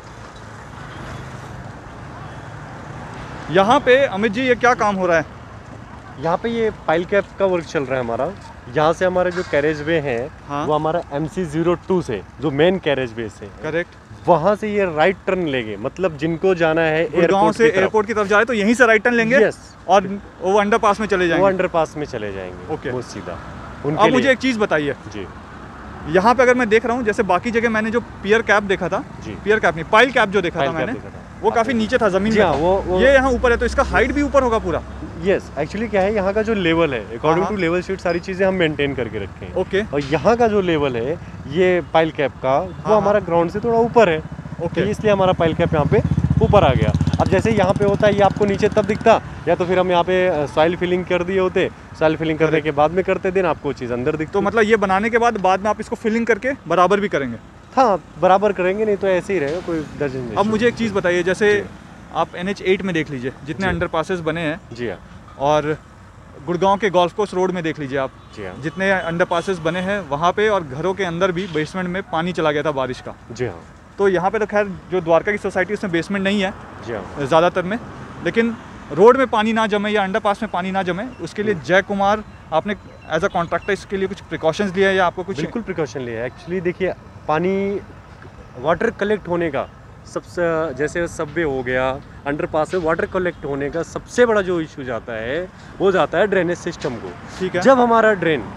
S3: यहाँ पे अमित जी ये क्या काम हो रहा है?
S2: यहाँ पे ये पाइल कैप का वर्क चल रहा है हमारा। यहाँ से हमारा जो कैरेज वे है,
S3: हाँ?
S2: वो हमारा MC02 से जो मेन कैरेज वे से,
S3: करेक्ट,
S2: वहाँ से ये राइट टर्न लेंगे। मतलब जिनको जाना है
S3: एयरपोर्ट से एयरपोर्ट की तरफ जा रहे तो यहीं से राइट टर्न लेंगे।
S2: yes.
S3: और वो अंडरपास में चले जाएंगे।
S2: वो अंडरपास में चले जाएंगे।
S3: ओके,
S2: वो सीधा।
S3: अब मुझे एक चीज़ बताइए जी, यहाँ पे अगर मैं देख रहा हूँ, जैसे बाकी जगह मैंने जो पियर कैप देखा था, पियर कैप नहीं, पाइल कैप जो देखा था मैंने, वो काफी नीचे था जमीन में। वो ये यहाँ ऊपर है, तो इसका हाइट भी ऊपर होगा पूरा।
S2: यस, एक्चुअली क्या है, यहाँ का जो लेवल है अकॉर्डिंग टू लेवल शीट सारी चीजें हम मेंटेन करके रखे हैं।
S3: ओके।
S2: और यहाँ का जो लेवल है ये पाइल कैप का, वो हमारा ग्राउंड से थोड़ा ऊपर है। ओके, इसलिए हमारा पाइल कैप यहाँ पे ऊपर आ गया। अब जैसे यहाँ पे होता है ये आपको नीचे तब दिखता, या तो फिर हम यहाँ पे सॉइल फिलिंग कर दिए होते, सॉइल फिलिंग करने के बाद में करते दिन आपको चीज़ अंदर दिखती।
S3: तो मतलब ये बनाने के बाद में आप इसको फिलिंग करके बराबर भी करेंगे?
S2: हाँ, बराबर करेंगे, नहीं तो ऐसे ही रहेगा, कोई दर्ज नहीं।
S3: अब मुझे एक चीज़ बताइए, जैसे आप NH8 में देख लीजिए जितने अंडरपासेस बने हैं,
S2: जी हाँ,
S3: और गुड़गांव के गोल्फ कोर्स रोड में देख लीजिए आप,
S2: जी हाँ, जितने
S3: जितने अंडरपासेस बने हैं वहाँ पे, और घरों के अंदर भी बेसमेंट में पानी चला गया था बारिश का।
S2: जी हाँ।
S3: तो यहाँ पे तो खैर जो द्वारका की सोसाइटी उसमें बेसमेंट नहीं है,
S2: जी हाँ,
S3: ज़्यादातर में, लेकिन रोड में पानी ना जमे या अंडरपास में पानी ना जमे, उसके लिए जय कुमार आपने एज अ कॉन्ट्रैक्टर इसके लिए कुछ प्रिकॉशंस लिया है या आपको कुछ?
S2: बिल्कुल प्रिकॉशन लिया है। एक्चुअली देखिए, पानी वाटर कलेक्ट होने का सबसे, जैसे सबवे हो गया, अंडरपास में वाटर कलेक्ट होने का सबसे बड़ा जो इशू जाता है वो जाता है ड्रेनेज सिस्टम को।
S3: ठीक है।
S2: जब हमारा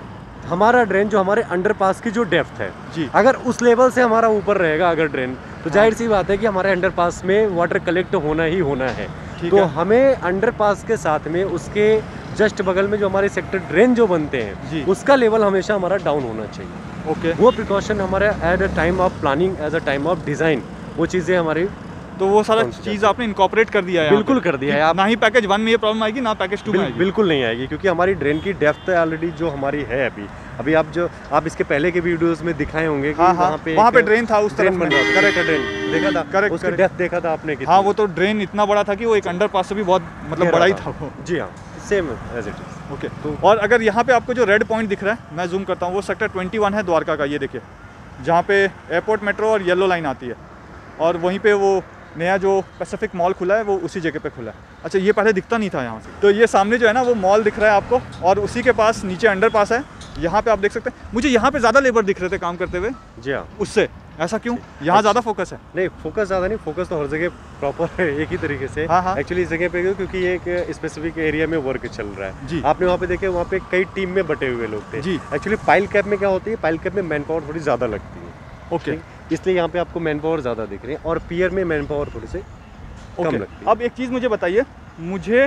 S2: ड्रेन जो हमारे अंडरपास की जो डेप्थ है
S3: जी,
S2: अगर उस लेवल से हमारा ऊपर रहेगा अगर ड्रेन, तो जाहिर सी बात है कि हमारे अंडरपास में वाटर कलेक्ट होना ही होना है। तो हमें अंडरपास के साथ में उसके जस्ट बगल में जो हमारे सेक्टर ड्रेन जो बनते हैं उसका लेवल हमेशा हमारा डाउन होना चाहिए।
S3: ओके,
S2: वो प्रिकॉशन हमारे at a time of planning, as a time of design, वो चीज़ें हमारी,
S3: तो वो सारा चीज़ आपने इनकॉर्पोरेट कर दिया है?
S2: बिल्कुल कर दिया है। आप
S3: ना ही पैकेज 1 में ये प्रॉब्लम आएगी, ना पैकेज 2 में आएगी?
S2: बिल्कुल नहीं आएगी, क्योंकि हमारी ड्रेन की डेप्थ ऑलरेडी जो हमारी है अभी आप इसके पहले के वीडियोस में दिखाए होंगे कि वहाँ पे ड्रेन था, उस तरफ बन रहा था। करेक्ट, ड्रेन देखा था, करेक्ट, उसकी डेप्थ देखा था आपने?
S3: हाँ, वो तो ड्रेन इतना बड़ा था कि वो एक अंडरपास से भी बहुत मतलब बड़ा ही था वो।
S2: जी हाँ, same as it is.
S3: Okay, तो और अगर यहाँ पे आपको जो रेड पॉइंट दिख रहा है, मैं जूम करता हूँ, वो सेक्टर 21 है द्वारका का। ये देखिए, जहाँ पे एयरपोर्ट मेट्रो और येलो लाइन आती है, और वहीं पे वो नया जो पैसिफिक मॉल खुला है वो उसी जगह पे खुला है। अच्छा, ये पहले दिखता नहीं था यहाँ से। तो ये सामने जो है ना वो मॉल दिख रहा है आपको, और उसी के पास नीचे अंडरपास है। यहाँ पे आप देख सकते हैं, मुझे यहाँ पे ज़्यादा लेबर दिख रहे थे काम करते हुए। जी हाँ, उससे ऐसा क्यों? यहाँ ज़्यादा फोकस है? नहीं, फोकस ज़्यादा नहीं, फोकस तो हर जगह प्रॉपर है, एक ही तरीके से। हाँ, एक्चुअली इस जगह पे क्योंकि ये एक स्पेसिफिक एरिया में वर्क चल रहा है जी। आपने वहाँ पे देखे, वहाँ पे कई टीम में बटे हुए लोग थे जी। एक्चुअली पाइल कैप में क्या होती है, पाइल कैप में मैन पावर थोड़ी ज़्यादा लगती है। ओके, इसलिए यहाँ पे आपको मैन पावर ज़्यादा दिख रही है, और पियर में मैन पावर थोड़ी से कम लगती है। अब एक चीज़ मुझे बताइए, मुझे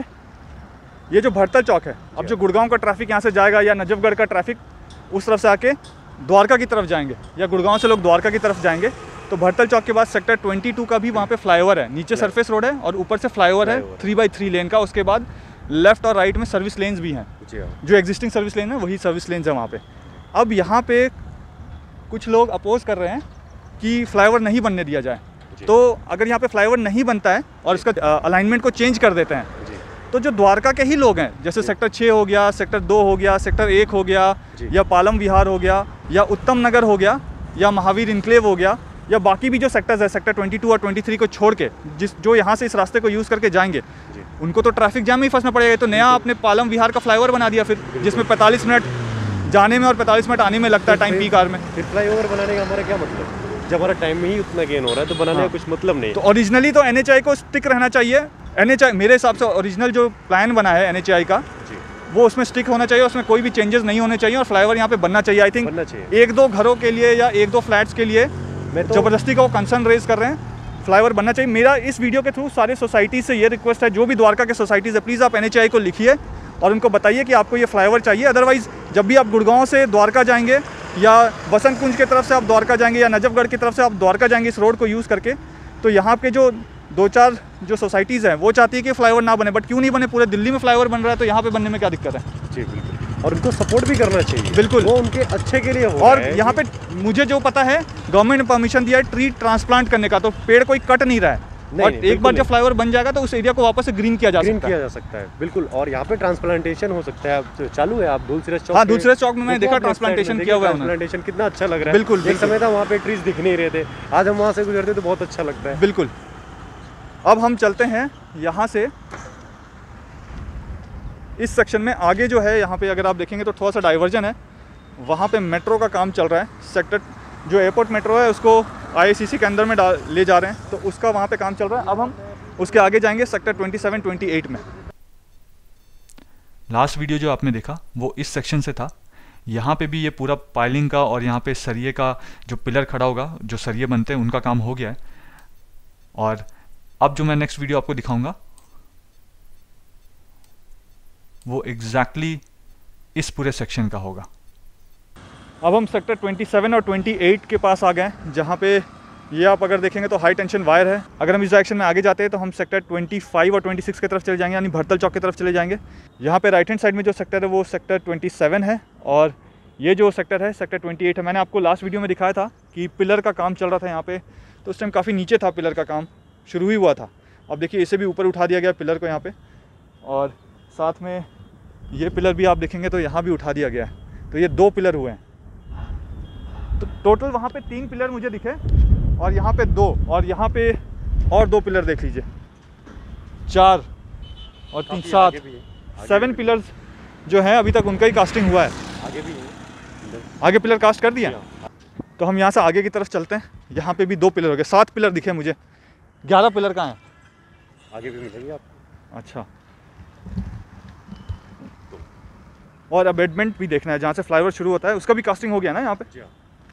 S3: ये जो भरतल चौक है, अब जो गुड़गांव का ट्रैफिक यहाँ से जाएगा या नजफगढ़ का ट्रैफिक उस तरफ से आके द्वारका की तरफ जाएंगे, या गुड़गांव से लोग द्वारका की तरफ जाएंगे, तो भरतल चौक के बाद सेक्टर 22 का भी वहाँ पे फ्लाईओवर है। नीचे सरफेस रोड है और ऊपर से फ्लाईओवर है 3x3 लेन का। उसके बाद लेफ्ट और राइट में सर्विस लेन्स भी हैं, जो एग्जिस्टिंग सर्विस लेन है वही सर्विस लेन्स है वहाँ पे। अब यहाँ पे कुछ लोग अपोज कर रहे हैं कि फ्लाईओवर नहीं बनने दिया जाए। तो अगर यहाँ पे फ्लाईओवर नहीं बनता है और इसका अलाइनमेंट को चेंज कर देते हैं, तो जो द्वारका के ही लोग हैं, जैसे सेक्टर 6 हो गया, सेक्टर 2 हो गया, सेक्टर 1 हो गया, या पालम विहार हो गया, या उत्तम नगर हो गया, या महावीर इनक्लेव हो गया, या बाकी भी जो सेक्टर्स है, सेक्टर 22 और 23 को छोड़ के जो यहाँ से इस रास्ते को यूज़ करके जाएंगे उनको तो ट्रैफिक जाम में ही फंसना पड़ेगा। तो नया आपने पालम विहार का फ्लाईओवर बना दिया फिर, जिसमें 45 मिनट जाने में और 45 मिनट आने में लगता है टाइम पीक आवर में।
S2: फिर फ्लाईओवर बनाने का हमारा क्या मतलब, जब हमारा टाइम ही उतना गेन हो रहा है तो बनाने का कुछ मतलब नहीं।
S3: तो ओरिजिनली तो NHAI को स्टिक रहना चाहिए। NHAI मेरे हिसाब से ओरिजिनल जो प्लान बना है NHAI का वो उसमें स्टिक होना चाहिए, उसमें कोई भी चेंजेस नहीं होने चाहिए और फ्लाईओवर यहाँ पे बनना चाहिए। आई थिंक 1-2 घरों के लिए या 1-2 फ्लैट्स के लिए ज़बरदस्ती का वो कंसर्न रेज कर रहे हैं, फ्लाईओवर बनना चाहिए। मेरा इस वीडियो के थ्रू सारे सोसाइटी से ये रिक्वेस्ट है, जो भी द्वारका के सोसाइटीज़ है, प्लीज़ आप NHAI को लिखिए और उनको बताइए कि आपको ये फ्लाईओवर चाहिए। अदरवाइज़ जब भी आप गुड़गांव से द्वारका जाएंगे या बसंत कुंज की तरफ से आप द्वारका जाएंगे या नजफगढ़ की तरफ से आप द्वारका जाएंगे इस रोड को यूज़ करके, तो यहाँ पे जो 2-4 जो सोसाइटीज़ हैं वो चाहती है कि फ्लाईओवर ना बने, बट क्यों नहीं बने, पूरे दिल्ली में फ्लाईओवर बन रहा है तो यहाँ पे बनने में क्या दिक्कत है?
S2: जी बिल्कुल, और उनको सपोर्ट भी करना चाहिए।
S3: बिल्कुल,
S2: वो उनके अच्छे के लिए हो।
S3: और यहाँ पे मुझे जो पता है गवर्नमेंट ने परमिशन दिया है ट्री ट्रांसप्लांट करने का, तो पेड़ कोई कट नहीं रहा है। और एक बार जब फ्लाईओवर बन जाएगा तो उस एरिया को वापस से ग्रीन किया जा सकता है।
S2: बिल्कुल, और यहाँ पे ट्रांसप्लांटेशन हो सकता है, अब चालू है। आप धूलसिरस चौक,
S3: हाँ धूलसिरस चौक में मैंने देखा ट्रांसप्लांटेशन किया हुआ है।
S2: ट्रांसप्लांटेशन कितना अच्छा लग रहा है।
S3: बिल्कुल,
S2: एक समय था वहाँ पे ट्रीज दिख नहीं रहे थे, आज हम वहाँ से गुजरते तो बहुत अच्छा लगता है।
S3: बिल्कुल। अब हम चलते हैं यहाँ से इस सेक्शन में आगे जो है, यहाँ पे अगर आप देखेंगे तो थोड़ा सा डाइवर्जन है, वहाँ पे मेट्रो का काम चल रहा है। सेक्टर जो एयरपोर्ट मेट्रो है उसको IICC के अंदर में ले जा रहे हैं, तो उसका वहाँ पे काम चल रहा है। अब हम उसके आगे जाएंगे सेक्टर 27-28 में।
S1: लास्ट वीडियो जो आपने देखा वो इस सेक्शन से था। यहाँ पे भी ये पूरा पाइलिंग का और यहाँ पे सरिये का जो पिलर खड़ा होगा, जो सरिये बनते हैं उनका काम हो गया है। और अब जो मैं नेक्स्ट वीडियो आपको दिखाऊंगा वो एग्जैक्टली इस पूरे सेक्शन का होगा।
S3: अब हम सेक्टर 27 और 28 के पास आ गए, जहाँ पे ये आप अगर देखेंगे तो हाई टेंशन वायर है। अगर हम इस डायरेक्शन में आगे जाते हैं तो हम सेक्टर 25 और 26 की तरफ चले जाएंगे, यानी भरतल चौक की तरफ चले जाएंगे। यहाँ पे राइट हैंड साइड में जो सेक्टर है वो सेक्टर 27 है और ये जो सेक्टर है सेक्टर 28 है। मैंने आपको लास्ट वीडियो में दिखाया था कि पिलर का काम चल रहा था यहाँ पे, तो उस टाइम काफ़ी नीचे था, पिलर का काम शुरू ही हुआ था। अब देखिए इसे भी ऊपर उठा दिया गया पिलर को यहाँ पे, और साथ में ये पिलर भी आप देखेंगे तो यहाँ भी उठा दिया गया है। तो ये 2 पिलर हुए हैं, तो टोटल वहाँ पे 3 पिलर मुझे दिखे और यहाँ पे 2, और यहाँ पे और 2 पिलर देख लीजिए, 4 और 3 7 7 पिलर्स जो हैं अभी तक उनका ही कास्टिंग हुआ है।
S2: आगे भी
S3: आगे पिलर कास्ट कर दिया। तो हम यहाँ से आगे की तरफ चलते हैं। यहाँ पे भी 2 पिलर हो गए, 7 पिलर दिखे मुझे। 11 पिलर कहाँ हैं?
S2: आगे भी मिलेंगे आपको।
S3: अच्छा, और अबेटमेंट भी देखना है, जहाँ से फ्लाईओवर शुरू होता है उसका भी कास्टिंग हो गया ना यहाँ पे।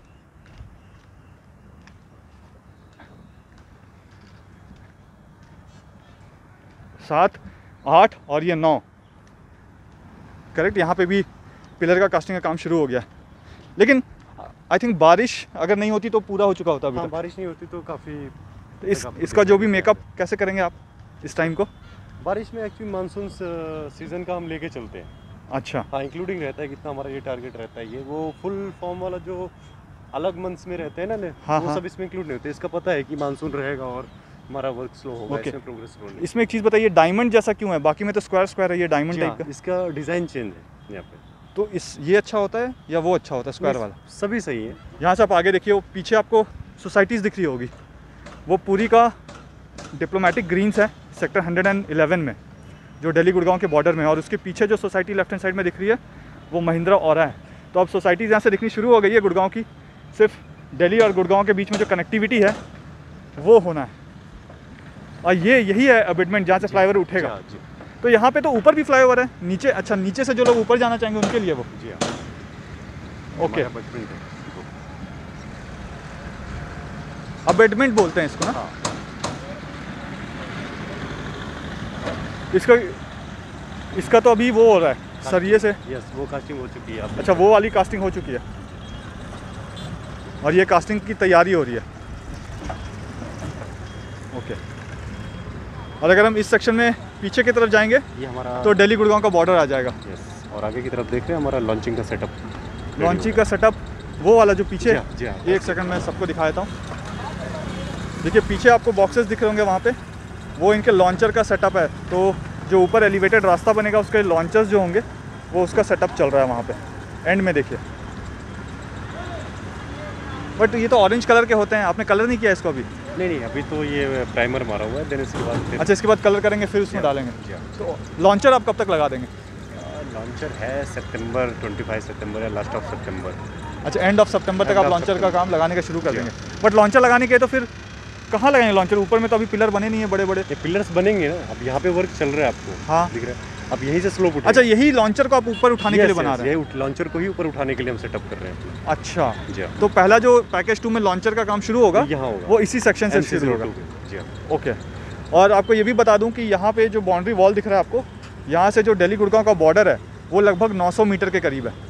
S3: 7, 8 और ये 9 करेक्ट। यहाँ पे भी पिलर का कास्टिंग का काम शुरू हो गया, लेकिन आई थिंक बारिश अगर नहीं होती तो पूरा हो चुका होता अभी तक।
S2: बारिश नहीं होती तो काफ़ी
S3: तो इसका जो भी मेकअप कैसे करेंगे आप इस टाइम को?
S2: बारिश में एक्चुअली मानसून सीज़न का हम लेके चलते हैं।
S3: अच्छा,
S2: हाँ, इंक्लूडिंग रहता है कितना हमारा ये टारगेट रहता है। ये वो फुल फॉर्म वाला जो अलग मंथ्स में रहते हैं ना,
S3: हाँ,
S2: वो
S3: हाँ।
S2: सब इसमें इंक्लूड नहीं होते। इसका पता है कि मानसून रहेगा और हमारा वर्क स्लो होगा,
S3: Okay.
S2: इसमें प्रोग्रेस स्लो नहीं।
S3: इसमें एक चीज़ बताइए, डायमंड जैसा क्यों है? बाकी में तो स्क्वायर है, ये डायमंड टाइप का।
S2: इसका डिज़ाइन चेंज है यहाँ पे।
S3: तो ये अच्छा होता है या वो अच्छा होता है स्क्वायर वाला?
S2: सभी सही है।
S3: यहाँ से आप आगे देखिए, वो पीछे आपको सोसाइटीज़ दिख रही होगी, वो पूरी का डिप्लोमेटिक ग्रीन्स है सेक्टर 111 में, जो दिल्ली गुड़गांव के बॉर्डर में। और उसके पीछे जो सोसाइटी लेफ्ट हैंड साइड में दिख रही है वो महिंद्रा औरा है। तो अब सोसाइटीज़ यहाँ से दिखनी शुरू हो गई है गुड़गांव की। सिर्फ दिल्ली और गुड़गांव के बीच में जो कनेक्टिविटी है वो होना है, और यही है अबेटमेंट जहाँ से फ्लाईओवर उठेगा।
S2: जी।
S3: तो यहाँ पे तो ऊपर भी फ्लाईओवर है, नीचे अच्छा नीचे से जो लोग ऊपर जाना चाहेंगे उनके लिए वो।
S2: जी हाँ,
S3: ओके,
S2: हमारा अबेटमेंट है।
S3: अबेटमेंट बोलते हैं इसको ना।
S2: हाँ।
S3: इसका तो अभी वो हो रहा है सरिये से।
S2: यस, वो कास्टिंग हो चुकी है।
S3: अच्छा, वो वाली कास्टिंग हो चुकी है और ये कास्टिंग की तैयारी हो रही है। ओके, और अगर हम इस सेक्शन में पीछे की तरफ जाएंगे
S2: ये हमारा
S3: तो दिल्ली गुड़गांव का बॉर्डर आ जाएगा।
S2: यस, और आगे की तरफ देख रहे हैं हमारा लॉन्चिंग का सेटअप।
S3: लॉन्चिंग का सेटअप वो वाला जो पीछे है।
S2: जी हाँ।
S3: एक सेकंड में सबको दिखा देता हूँ। देखिए पीछे आपको बॉक्सेस दिख रहे होंगे, वहाँ पे वो इनके लॉन्चर का सेटअप है। तो जो ऊपर एलिवेटेड रास्ता बनेगा उसके लॉन्चर्स जो होंगे वो उसका सेटअप चल रहा है वहाँ पे। एंड में देखिए, बट ये तो ऑरेंज कलर के होते हैं, आपने कलर नहीं किया इसको अभी?
S2: नहीं, अभी तो ये प्राइमर मारा हुआ है, देन इसके बाद
S3: अच्छा, इसके बाद कलर करेंगे फिर उसमें डालेंगे। तो लॉन्चर आप कब तक लगा देंगे?
S2: लॉन्चर है सितंबर, 25 सितंबर या लास्ट ऑफ सितंबर।
S3: अच्छा, एंड ऑफ सितंबर तक आप लॉन्चर का काम लगाने का शुरू कर देंगे। बट लॉन्चर लगाने के तो फिर कहाँ लगाएंगे लॉन्चर? ऊपर में तो अभी पिलर बने नहीं है बड़े बड़े।
S2: ये पिलर्स बनेंगे ना, अब यहाँ पे वर्क चल रहा है आपको।
S3: हाँ
S2: दिख रहा है, अब यहीं से स्लोप उठेगा।
S3: अच्छा, यही लॉन्चर को आप ऊपर उठाने के लिए बना रहे हैं?
S2: यही लॉन्चर को ही ऊपर उठाने के लिए हम सेटअप कर रहे हैं।
S3: अच्छा
S2: जी,
S3: तो पहला जो पैकेज 2 में लॉन्चर का काम शुरू होगा
S2: यहाँ होगा,
S3: वो इसी सेक्शन से शुरू होगा।
S2: जी
S3: ओके, और आपको ये भी बता दूं कि यहाँ पे जो बाउंड्री वॉल दिख रहा है आपको, यहाँ से जो दिल्ली गुड़गांव का बॉर्डर है वो लगभग 900 मीटर के करीब है।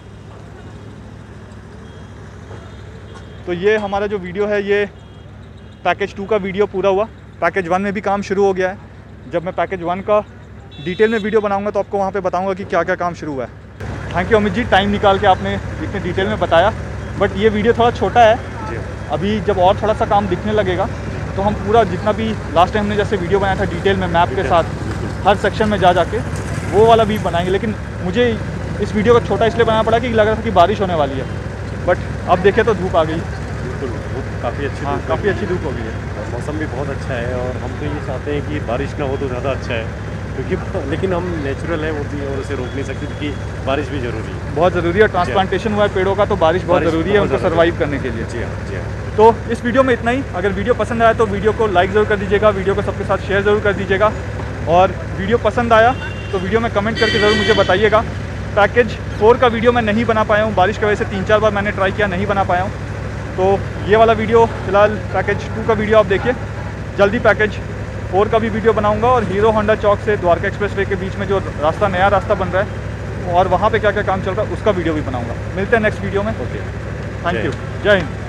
S3: तो ये हमारा जो वीडियो है ये पैकेज 2 का वीडियो पूरा हुआ। पैकेज 1 में भी काम शुरू हो गया है। जब मैं पैकेज 1 का डिटेल में वीडियो बनाऊंगा तो आपको वहाँ पे बताऊंगा कि क्या क्या काम शुरू हुआ है। Thank you Amit ji, time निकाल के आपने इतने डिटेल में बताया। बट ये वीडियो थोड़ा छोटा है
S2: जी।
S3: अभी जब और थोड़ा सा काम दिखने लगेगा तो हम पूरा जितना भी लास्ट टाइम हमने जैसे वीडियो बनाया था डिटेल में मैप के साथ हर सेक्शन में जा जाके वो वाला भी बनाएंगे। लेकिन मुझे इस वीडियो को छोटा इसलिए बनाना पड़ा कि लग रहा था कि बारिश होने वाली है, बट अब देखे तो धूप आ गई।
S2: बिल्कुल, धूप काफ़ी अच्छी,
S3: हाँ काफ़ी अच्छी धूप हो गई है
S2: और मौसम भी बहुत अच्छा है। और हम तो ये चाहते हैं कि बारिश ना हो तो ज़्यादा अच्छा है, क्योंकि लेकिन हम नेचुरल है वो भी और उसे रोक नहीं सकते, क्योंकि बारिश भी ज़रूरी है,
S3: बहुत ज़रूरी है। ट्रांसप्लांटेशन हुआ है पेड़ों का तो बारिश बहुत ज़रूरी है उनको सर्वाइव करने के लिए।
S2: जी हाँ, जी हाँ।
S3: तो इस वीडियो में इतना ही। अगर वीडियो पसंद आया तो वीडियो को लाइक ज़रूर कर दीजिएगा, वीडियो को सबके साथ शेयर ज़रूर कर दीजिएगा, और वीडियो पसंद आया तो वीडियो में कमेंट करके ज़रूर मुझे बताइएगा। पैकेज 4 का वीडियो मैं नहीं बना पाया हूँ, बारिश की वजह से 3-4 बार मैंने ट्राई किया, नहीं बना पाया हूँ। तो ये वाला वीडियो फ़िलहाल पैकेज 2 का वीडियो आप देखिए। जल्दी पैकेज 4 का भी वीडियो बनाऊंगा, और हीरो होंडा चौक से द्वारका एक्सप्रेसवे के बीच में जो रास्ता नया रास्ता बन रहा है और वहाँ पे क्या क्या काम चल रहा है उसका वीडियो भी बनाऊंगा। मिलते हैं नेक्स्ट वीडियो में।
S2: ओके,
S3: थैंक यू, जय हिंद।